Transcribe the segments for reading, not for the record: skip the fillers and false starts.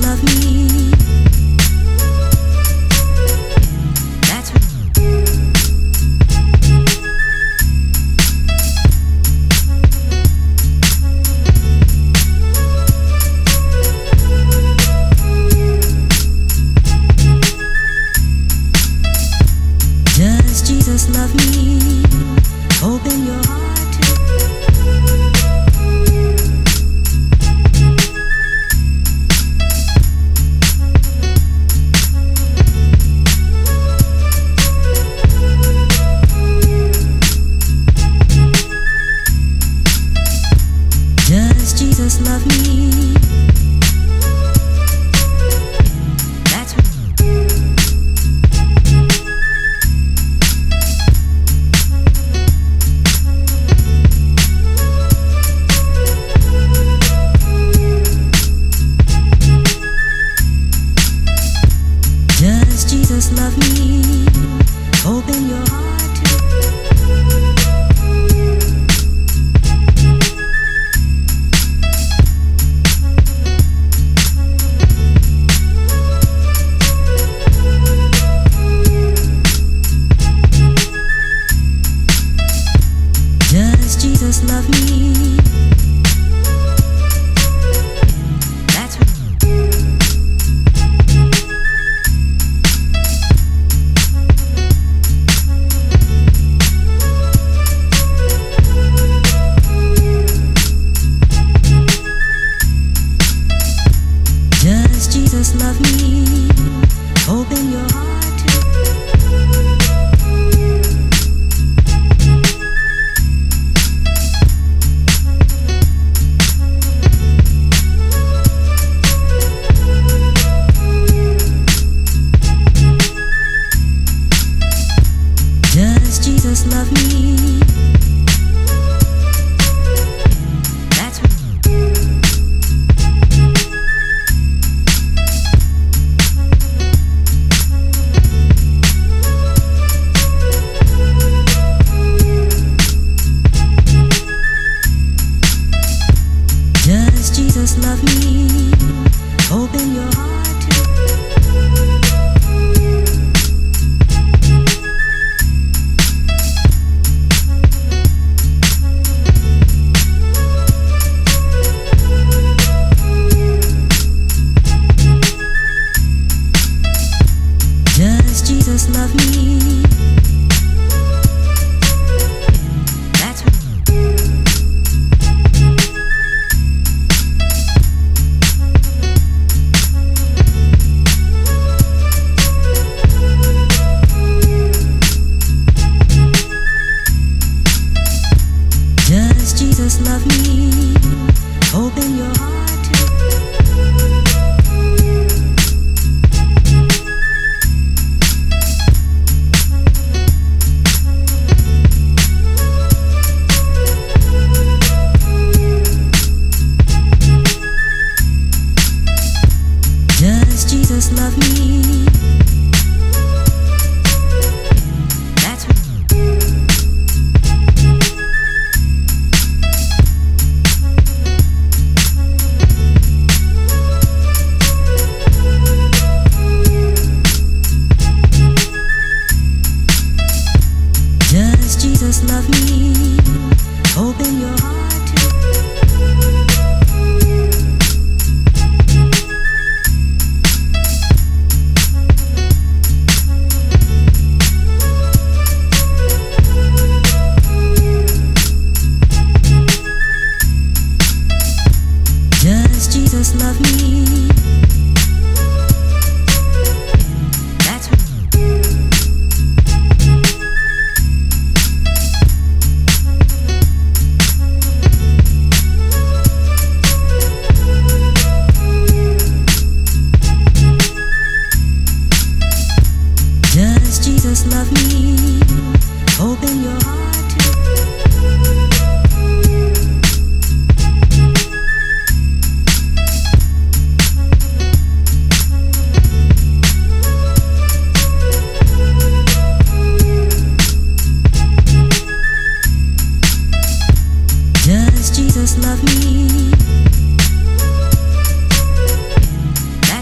love me? That's Does Jesus love me? Open your heart to Does Jesus love me? That's Does Jesus love me? Open your heart to Does Jesus love me? That's Does Jesus love me? Open your heart to Does Jesus love me? That's Does Jesus love me? Open your heart to Does Jesus love me? That's Does Jesus love me? Open your heart to Does Jesus love me? That's Does Jesus love me? Open your heart to Does Jesus love me? That's Does Jesus love me? Open your heart to Does Jesus love me?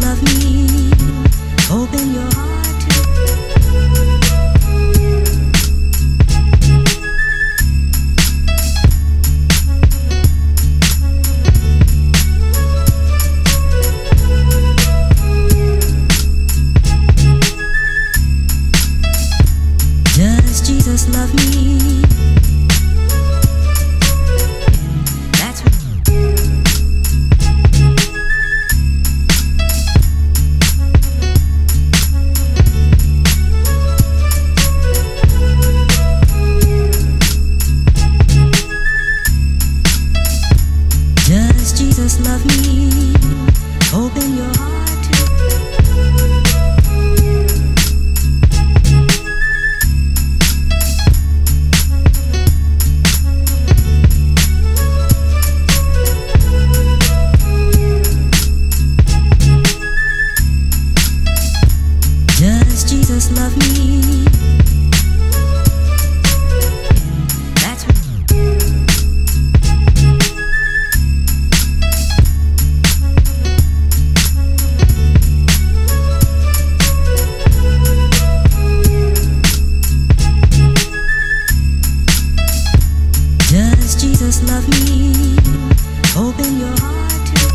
love me. Open your heart to. Does Jesus love me? That's what. Does Jesus love me? Open your heart to. Does Jesus love me? That's what. Does Jesus love me? Open your heart to.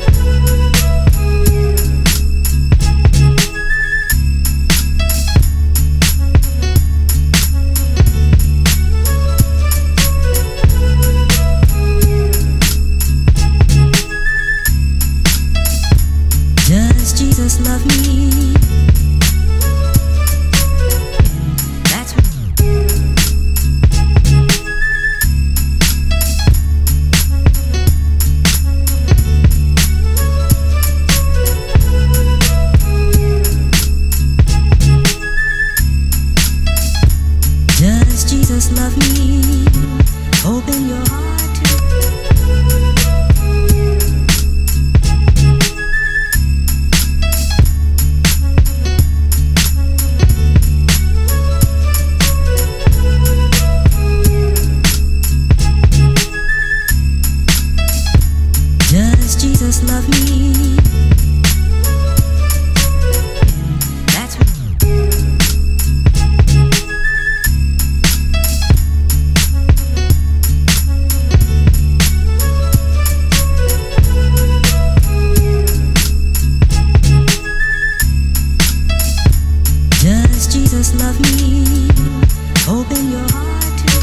Does Jesus love me? That's what. Does Jesus love me? Open your heart to. Does Jesus love me? That's what. Does Jesus love me? Open your heart to.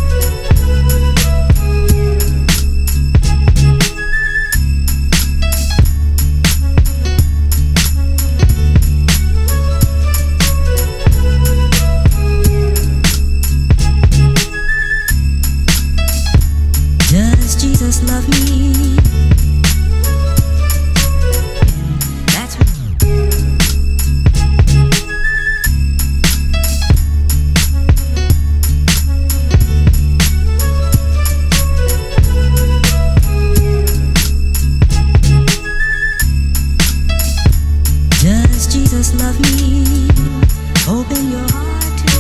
Does Jesus love me? That's what. Does Jesus love me? Open your heart to.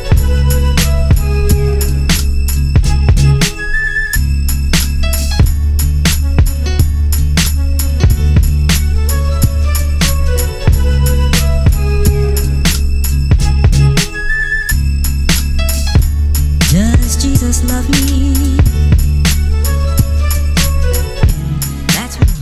Does Jesus love me? That's what.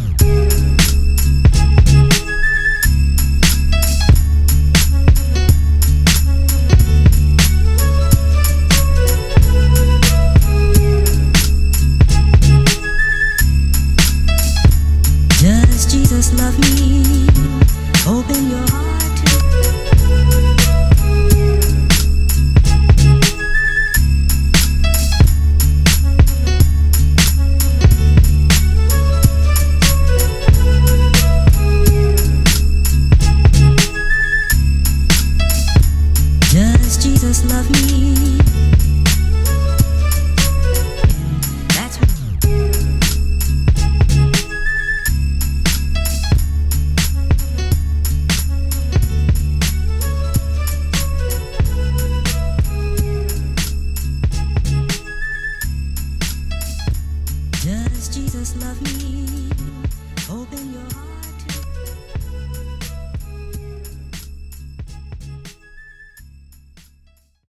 Does Jesus love me? Open your heart to. Does Jesus love me? That's what. Does Jesus love me? Open your heart.